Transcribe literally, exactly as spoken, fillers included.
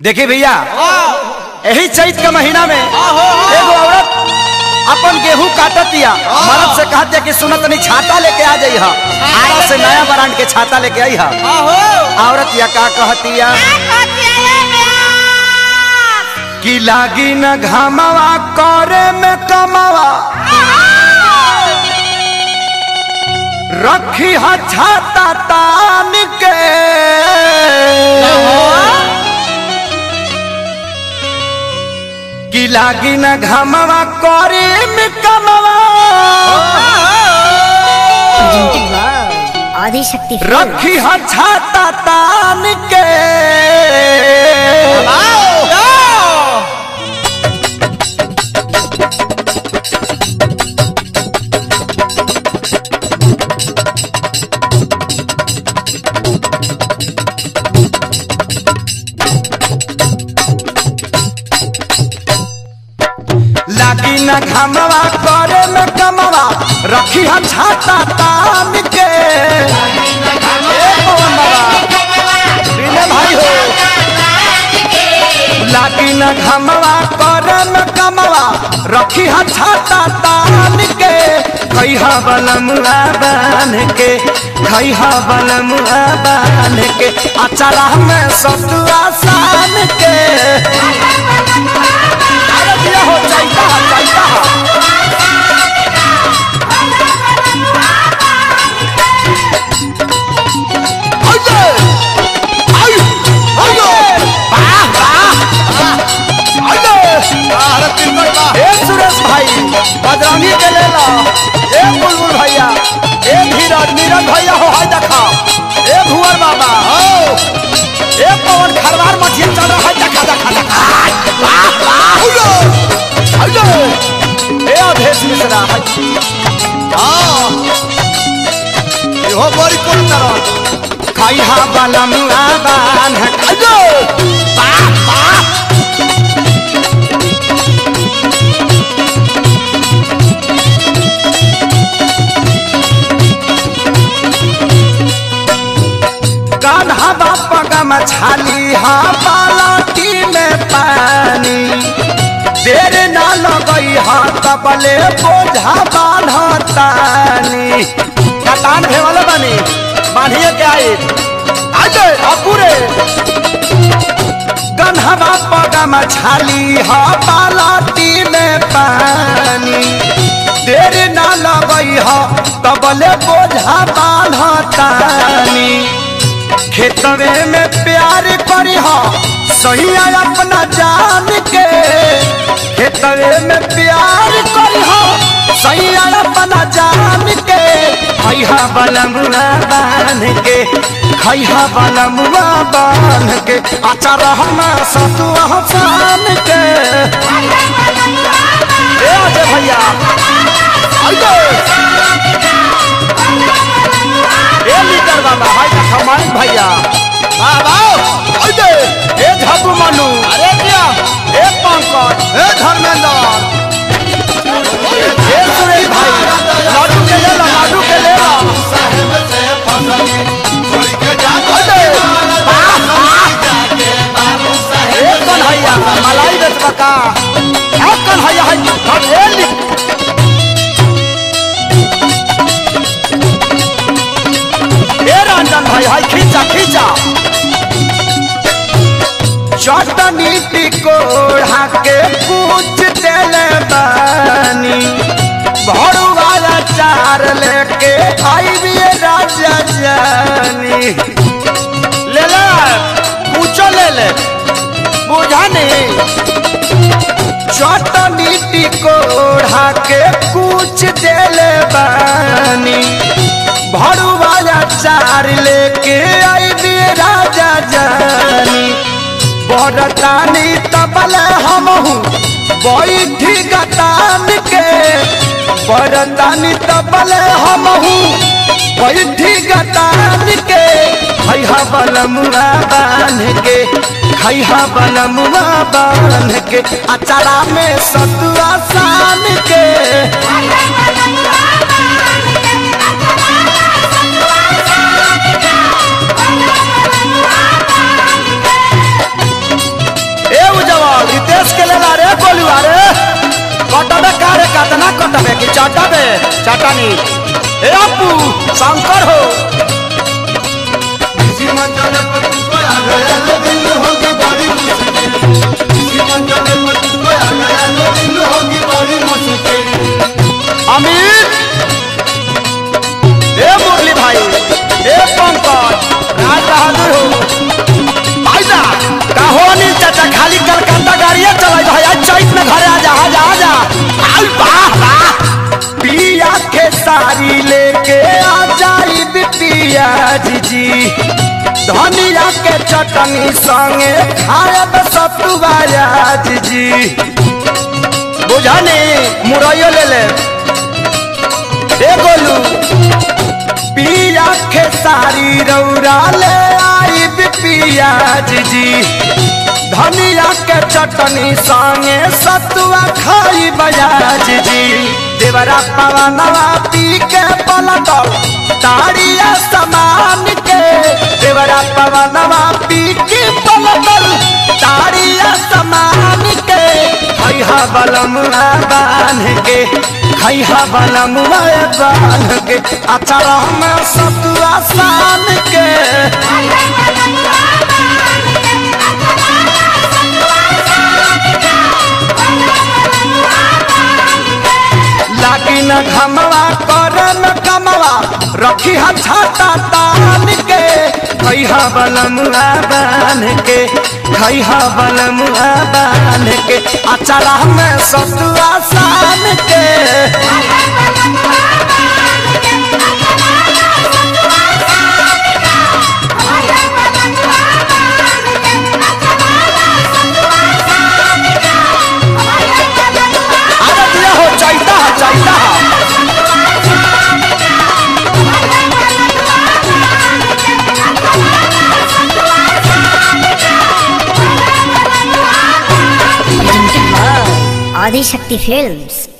देखिए भैया यही चैत के महीना में एगो औरत अपन गेहूं काटतिया मर्द से कहते कि सुनत नहीं छाता लेके आ जाइए आरा से नया ब्रांड के छाता लेके आई है। औरत या का कहतिया कि लागी न घामवा करे में कमावा रखी हा छाता तान के कि लागी न घामवा करे में कमावा आदिशक्ति रखी हा छाता तान के लागी न घामवा करे में कमवा रखी हा छाता तान के भाई हो लागी न घामवा करे में कमवा रखी हा छाता तान के खैहा बलमुआ बान के खैहा बलमुआ बान के अचारा में सतुआ सान के हो जाइता जाइता सुरेश भाई बजरंगी के ले ला ए बुलबुल भैया ए धीरज नीरज भैया हो हाय देखा ए भुवर बाबा हो ए पवन खरवार मछली चल रहा है देखा देखा देखा ए अभेश मिश्रा है हां इहो बड़ी कोन तरह खाइहा बलमुआ बान हेलो वाह वाह कान्हा बापा का मछली हा बालाटी में पानी देर ना लगई हा तबले बोझा बान्हतानी कतान भे वाला बनी बांधिए के आई आजे अपूरे कान्हा बापा का मछली हा बालाटी में पानी देर ना लगई हा तबले बोझा बान्हतानी खेतवे में प्यार करी हो सही अपना जान के खेतवे में प्यार करी हो सही अपना जान के खैहा बलमुआ बान के खैहा बलमुआ बान के अचार हम सतुआ सान के ए अजय भैया ए लीटर बाबा भाई हमारे भैया बाबा ओए ए झबू मनु अरे क्या ए पंकज ए धर्मेंद्र ए सुरेश भाई लाडू के ले ला लाडू के ले ला साहब से फसली छोड़ के जा ए कन्हैया मलाई बेचबा का ए कन्हैया है ए लिख रंजन भाई हाय खींचा खींचा चटनी टिकोड़ा के पूछ देले बानी भरुआ चार लेके आई भी राजा जानी ले ले पूछो ले ले बुझा नहीं चटनी टिकोड़ा के पूछ देले बानी भरुआ चार लेके आई भी राजा जानी बड़तानी तबल हम हूँ बैठी गतान के बड़तानी तबल हम हूँ बैठी गतान के खैहा बलमुआ बान के खैहा बलमुआ बान के अचारा में सतुआ सान के गोलुआ रे कटबे कारे कतना कटबे कि चटबे चटनी ए अपू शंकर हो सीमा चले पर तुझको आ गया लो दिल होगी बड़ी मुश्किल सीमा चले पर तुझको आ गया लो दिल होगी बड़ी मुश्किल अमित ए मुरली भाई ए पंकज राज बहादुर हो आजा का हो अनिल चाचा खाली कलकत्ता गाड़ियां चलाई भाई आज चैत में घरे आजा आजा आजा आई वाह वाह पिया के सारी लेके आ जाई बिटिया जी धनिया के चटनी संगे खायब सतुआ जी बुझानी मुरैयो ले ले ए गोलू पिया के सारी रौरा ले आई पिया जी धनिया के चटनी संगे सतुआ खाई बजाज जी देवरा पवनवा पी के पलटल ताड़िया समान के देवरा पवनवा पी के पलटल ताड़िया समान के खैहा बलमुआ बांध के खैहा बलमुआ बांध के अचार में सतुआ सान के लागी न घमवा कर न कमवा रखी हा छाता तान के खैहा बलमुआ बांध के खैहा बलमुआ बांध के अचारा में सतुआ सान के चाहता चाहता आदिशक्ति फिल्म्स।